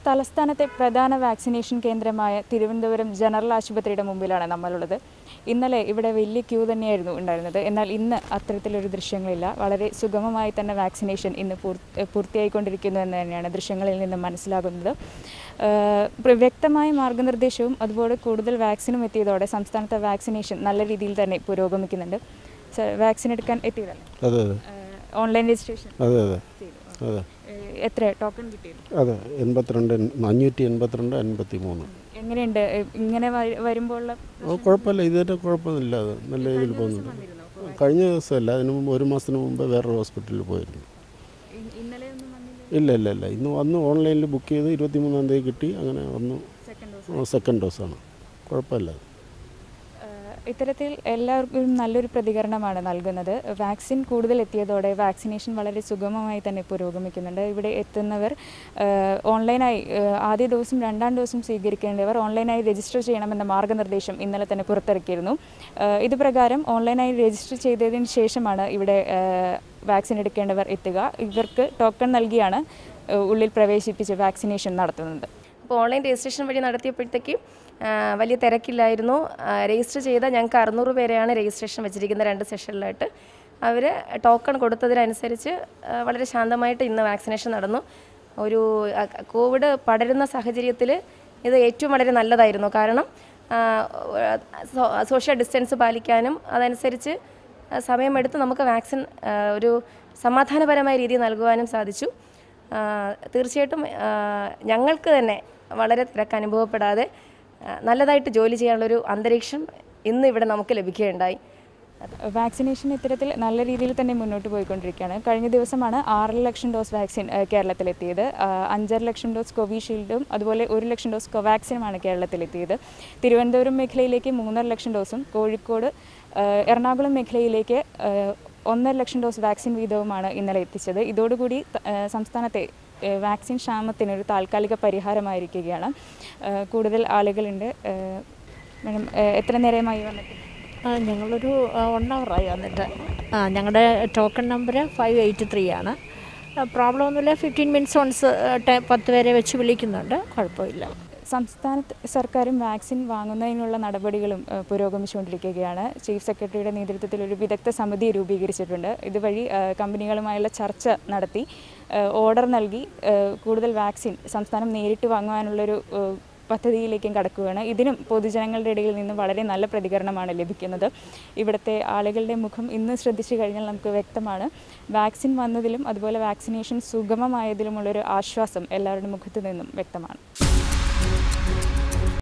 തലസ്ഥാനത്തെ പ്രധാന വാക്സിനേഷൻ കേന്ദ്രമായ തിരുവനന്തപുരം ജനറൽ ആശുപത്രിയുടെ മുമ്പിലാണ് നമ്മളുള്ളത്. ഇന്നലെ ഇവിടെ വലിയ ക്യൂ തന്നെയായിരുന്നു ഉണ്ടായിരുന്നത്. എന്നാൽ ഇന്ന് അത്തരത്തിലൊരു ദൃശ്യങ്ങളില്ല. വളരെ സുഗമമായി തന്നെ വാക്സിനേഷൻ ഇന്ന് പൂർത്തിയായിക്കൊണ്ടിരിക്കുന്നു എന്ന് തന്നെയാണ് ദൃശ്യങ്ങളിൽ നിന്ന് മനസ്സിലാകുന്നത്. വ്യക്തമായ മാർഗ്ഗനിർദ്ദേശവും അതുപോലെ കൂടുതൽ വാക്സിനും എത്തിയതോടെ സംസ്ഥാനത്തെ വാക്സിനേഷൻ നല്ല രീതിയിൽ തന്നെ പുരോഗമിക്കുന്നുണ്ട്. വാക്സിൻ എടുക്കാൻ എത്തിയതല്ലേ? ഓൺലൈൻ രജിസ്ട്രേഷൻ എത്ര ടോക്കൺ കിട്ടിയത്? അതെ, 582 53. എങ്ങനെയുണ്ട് ഇങ്ങനെ വരുമ്പോൾ? കുഴപ്പമില്ല, ഇതുവരെ കുഴപ്പമൊന്നുമില്ല. അത് നല്ല രീതിയിൽ പോകുന്നുണ്ട്. കഴിഞ്ഞ ദിവസമല്ല, അതിന് മുമ്പ് 1 മാസത്തിന് മുമ്പ് വേറൊരു ഹോസ്പിറ്റലിൽ പോയിരുന്നു. ഇല്ല ഇല്ല ഇല്ല ഇന്ന് വന്ന് ഓൺലൈനിൽ ബുക്ക് ചെയ്ത് 23-ാം തീയതി കിട്ടി. അങ്ങനെ വന്നു. സെക്കൻഡ് ഡോസാണ്. കുഴപ്പമില്ല. ഇത്തരത്തിൽ എല്ലാവർക്കും നല്ലൊരു പ്രതികരണമാണ് നൽകുന്നത്. വാക്സിൻ കൂടുതൽ എത്തിയതോടെ വാക്സിനേഷൻ വളരെ സുഗമമായി തന്നെ പുരോഗമിക്കുന്നുണ്ട്. ഇവിടെ എത്തുന്നവർ ഓൺലൈനായി ആദ്യ ഡോസും 2ാം ഡോസും സ്വീകരിക്കേണ്ടവർ ഓൺലൈനായി രജിസ്റ്റർ ചെയ്യണമെന്ന മാർഗ്ഗനിർദ്ദേശം ഇന്നലെ തന്നെ പുറത്തിറക്കിയിരുന്നു. ഇത് പ്രകാരം ഓൺലൈനായി രജിസ്റ്റർ ചെയ്തതിന് ശേഷമാണ് ഇവിടെ വാക്സിൻ എടുക്കേണ്ടവർ എത്തുക. ഇവർക്ക് ടോക്കൺ നൽകിയാണ് ഉള്ളിൽ പ്രവേശിപ്പിച്ച് വാക്സിനേഷൻ നടത്തുന്നത്. അപ്പോൾ ഓൺലൈൻ രജിസ്ട്രേഷൻ വഴി നടത്തിയപ്പോഴത്തേക്ക് വലിയ തിരക്കില്ലായിരുന്നു. രജിസ്റ്റർ ചെയ്ത ഞങ്ങൾക്ക് 600 പേരെയാണ് രജിസ്ട്രേഷൻ വെച്ചിരിക്കുന്നത് 2 സെഷനിലായിട്ട്. അവർ ടോക്കൺ കൊടുത്തതിനനുസരിച്ച് വളരെ ശാന്തമായിട്ട് ഇന്ന് വാക്സിനേഷൻ നടന്നു. ഒരു കോവിഡ് പടരുന്ന സാഹചര്യത്തിൽ ഇത് ഏറ്റവും വളരെ നല്ലതായിരുന്നു. കാരണം സോഷ്യൽ ഡിസ്റ്റൻസ് പാലിക്കാനും അതനുസരിച്ച് സമയമെടുത്ത് നമുക്ക് വാക്സിൻ ഒരു സമാധാനപരമായ രീതിയിൽ നൽകുവാനും സാധിച്ചു. തീർച്ചയായിട്ടും ഞങ്ങൾക്ക് തന്നെ വളരെ തിരക്ക് അനുഭവപ്പെടാതെ നല്ലതായിട്ട് ജോലി ചെയ്യാനുള്ളൊരു അന്തരീക്ഷം ഇന്ന് ഇവിടെ നമുക്ക് ലഭിക്കുകയുണ്ടായി. വാക്സിനേഷൻ ഇത്തരത്തിൽ നല്ല രീതിയിൽ തന്നെ മുന്നോട്ട് പോയിക്കൊണ്ടിരിക്കുകയാണ്. കഴിഞ്ഞ ദിവസമാണ് 6 ലക്ഷം ഡോസ് വാക്സിൻ കേരളത്തിലെത്തിയത്. 5.5 ലക്ഷം ഡോസ് കോവിഷീൽഡും അതുപോലെ 1 ലക്ഷം ഡോസ് കോവാക്സിനുമാണ് കേരളത്തിലെത്തിയത്. തിരുവനന്തപുരം മേഖലയിലേക്ക് 3.5 ലക്ഷം ഡോസും കോഴിക്കോട് എറണാകുളം മേഖലയിലേക്ക് 1.5 ലക്ഷം ഡോസ് വാക്സിൻ വീതവുമാണ് ഇന്നലെ എത്തിച്ചത്. ഇതോടുകൂടി സംസ്ഥാനത്തെ വാക്സിൻ ക്ഷാമത്തിനൊരു താൽക്കാലിക പരിഹാരമായിരിക്കുകയാണ്. കൂടുതൽ ആളുകളുണ്ട്. മാഡം എത്ര നേരമായി വന്നിട്ട്? ഞങ്ങളൊരു 1 ഹവറായി വന്നിട്ട്. ഞങ്ങളുടെ ടോക്കൺ നമ്പർ 583 ആണ്. പ്രോബ്ലം ഒന്നുമില്ല. 15 മിനിറ്റ്സ് വൺസ് 10 പേരെ വെച്ച് വിളിക്കുന്നുണ്ട്. കുഴപ്പമില്ല. സംസ്ഥാന സർക്കാരും വാക്സിൻ വാങ്ങുന്നതിനുള്ള നടപടികളും പുരോഗമിച്ചുകൊണ്ടിരിക്കുകയാണ്. ചീഫ് സെക്രട്ടറിയുടെ നേതൃത്വത്തിൽ ഒരു വിദഗ്ധ സമിതി രൂപീകരിച്ചിട്ടുണ്ട്. ഇതുവഴി കമ്പനികളുമായുള്ള ചർച്ച നടത്തി ഓർഡർ നൽകി കൂടുതൽ വാക്സിൻ സംസ്ഥാനം നേരിട്ട് വാങ്ങുവാനുള്ളൊരു പദ്ധതിയിലേക്കും കടക്കുകയാണ്. ഇതിനും പൊതുജനങ്ങളുടെ ഇടയിൽ നിന്ന് വളരെ നല്ല പ്രതികരണമാണ് ലഭിക്കുന്നത്. ഇവിടുത്തെ ആളുകളുടെ മുഖം ഇന്ന് ശ്രദ്ധിച്ചു കഴിഞ്ഞാൽ നമുക്ക് വ്യക്തമാണ്. വാക്സിൻ വന്നതിലും അതുപോലെ വാക്സിനേഷൻ സുഗമമായതിലുമുള്ളൊരു ആശ്വാസം എല്ലാവരുടെ മുഖത്തു നിന്നും വ്യക്തമാണ്.